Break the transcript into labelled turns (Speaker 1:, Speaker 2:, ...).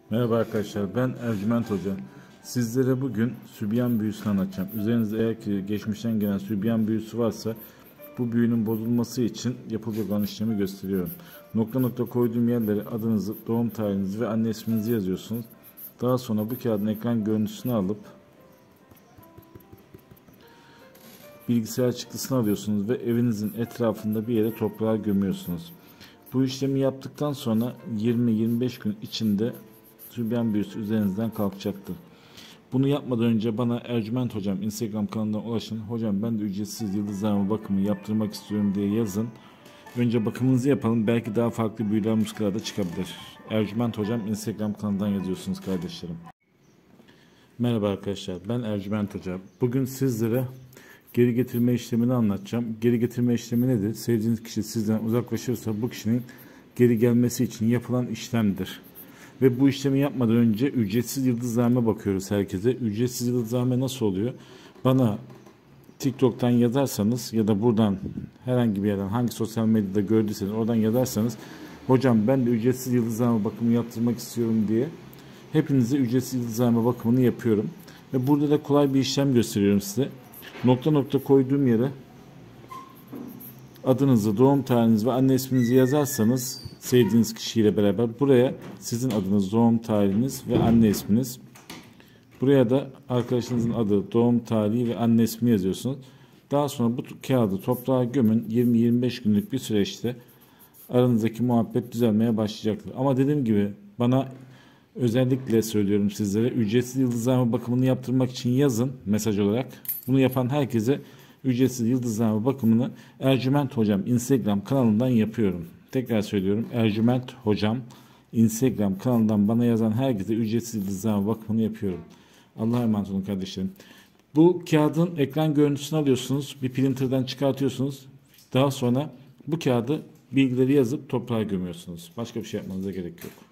Speaker 1: Merhaba arkadaşlar, ben Ercüment Hoca. Sizlere bugün sübyan büyüsünü anlatacağım. Üzerinizde eğer ki geçmişten gelen sübyan büyüsü varsa bu büyünün bozulması için yapılacak olan işlemi gösteriyorum. Nokta nokta koyduğum yerlere adınızı, doğum tarihinizi ve anne isminizi yazıyorsunuz. Daha sonra bu kağıdın ekran görüntüsünü alıp bilgisayar çıktısını alıyorsunuz ve evinizin etrafında bir yere toprağa gömüyorsunuz. Bu işlemi yaptıktan sonra 20-25 gün içinde sübyan büyüsü üzerinizden kalkacaktır. Bunu yapmadan önce bana Ercüment Hocam Instagram kanalından ulaşın. Hocam ben de ücretsiz yıldızlarma bakımı yaptırmak istiyorum diye yazın. Önce bakımınızı yapalım. Belki daha farklı büyüler muskalarda çıkabilir. Ercüment Hocam Instagram kanalından yazıyorsunuz kardeşlerim. Merhaba arkadaşlar, ben Ercüment Hoca. Bugün sizlere geri getirme işlemini anlatacağım. Geri getirme işlemi nedir? Sevdiğiniz kişi sizden uzaklaşırsa bu kişinin geri gelmesi için yapılan işlemdir. Ve bu işlemi yapmadan önce ücretsiz yıldızlarma bakıyoruz herkese. Ücretsiz yıldızlarma nasıl oluyor? Bana TikTok'tan yazarsanız ya da buradan herhangi bir yerden hangi sosyal medyada gördüyseniz oradan yazarsanız hocam ben de ücretsiz yıldızlarma bakımı yaptırmak istiyorum diye hepinize ücretsiz yıldızlarma bakımını yapıyorum. Ve burada da kolay bir işlem gösteriyorum size. Nokta nokta koyduğum yere adınızı, doğum tarihinizi ve anne isminizi yazarsanız sevdiğiniz kişiyle beraber buraya sizin adınız, doğum tarihiniz ve anne isminiz. Buraya da arkadaşınızın adı, doğum tarihi ve anne ismi yazıyorsunuz. Daha sonra bu kağıdı toprağa gömün. 20-25 günlük bir süreçte aranızdaki muhabbet düzelmeye başlayacaktır. Ama dediğim gibi bana özellikle söylüyorum sizlere ücretsiz yıldızlarma bakımını yaptırmak için yazın mesaj olarak. Bunu yapan herkese ücretsiz yıldızlarma bakımını Ercüment Hocam Instagram kanalından yapıyorum. Tekrar söylüyorum, Ercüment Hocam Instagram kanalından bana yazan herkese ücretsiz yıldızlarma bakımını yapıyorum. Allah'a emanet olun kardeşlerim. Bu kağıdın ekran görüntüsünü alıyorsunuz, bir printer'dan çıkartıyorsunuz. Daha sonra bu kağıdı bilgileri yazıp toprağa gömüyorsunuz. Başka bir şey yapmanıza gerek yok.